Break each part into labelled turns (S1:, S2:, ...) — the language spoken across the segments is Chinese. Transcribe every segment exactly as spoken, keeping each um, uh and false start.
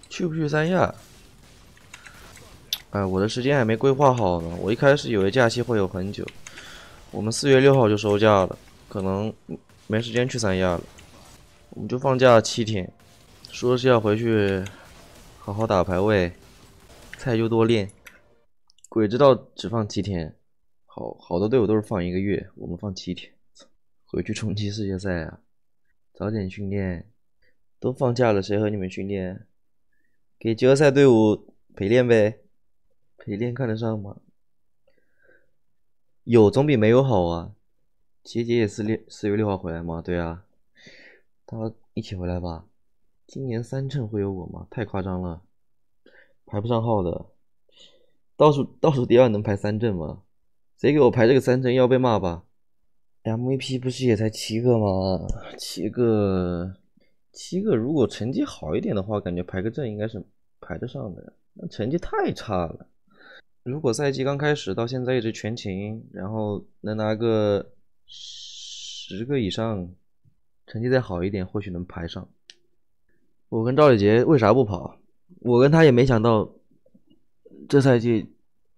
S1: 去不去三亚？哎，我的时间还没规划好呢。我一开始以为假期会有很久，我们四月六号就收假了，可能没时间去三亚了。我们就放假七天，说是要回去好好打排位，菜就多练。鬼知道只放七天，好好多队伍都是放一个月，我们放七天，回去冲击世界赛啊！早点训练，都放假了，谁和你们训练？给季后赛队伍陪练呗。陪练看得上吗？有总比没有好啊。杰杰也是六四月六号回来吗？对啊，他一起回来吧。今年三trận会有我吗？太夸张了，排不上号的。倒数倒数第二能排三阵吗？谁给我排这个三阵要被骂吧 ？M V P 不是也才七个吗？七个，七个，如果成绩好一点的话，感觉排个阵应该是排得上的。那成绩太差了。如果赛季刚开始到现在一直全勤，然后能拿个十个以上，成绩再好一点，或许能排上。我跟赵礼杰为啥不跑？我跟他也没想到这赛季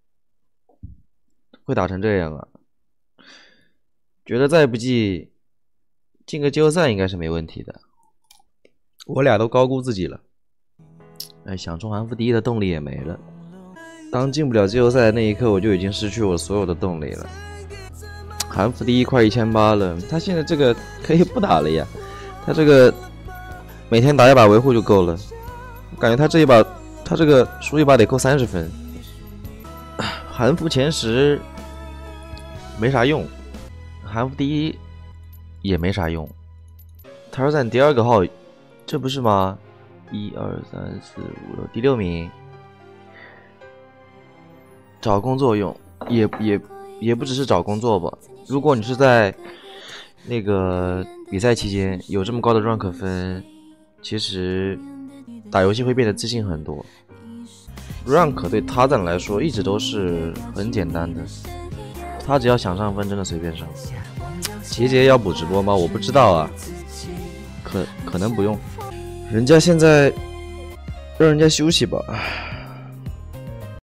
S1: 会打成这样啊！觉得再不济进个季后赛应该是没问题的。我俩都高估自己了，哎，想冲韩服第一的动力也没了。当进不了季后赛的那一刻，我就已经失去我所有的动力了。韩服第一快一千八了，他现在这个可以不打了呀，他这个每天打一把维护就够了。我感觉他这一把，他这个输一把得扣三十分。韩服前十没啥用，韩服第一也没啥用。他说在第二个号，这不是吗？一二三四五六，第六名。找工作用，也也也不只是找工作吧。如果你是在那个比赛期间有这么高的 rank 分，其实打游戏会变得自信很多。rank 对他人来说一直都是很简单的，他只要想上分，真的随便上。杰杰要补直播吗？我不知道啊，可可能不用，人家现在让人家休息吧。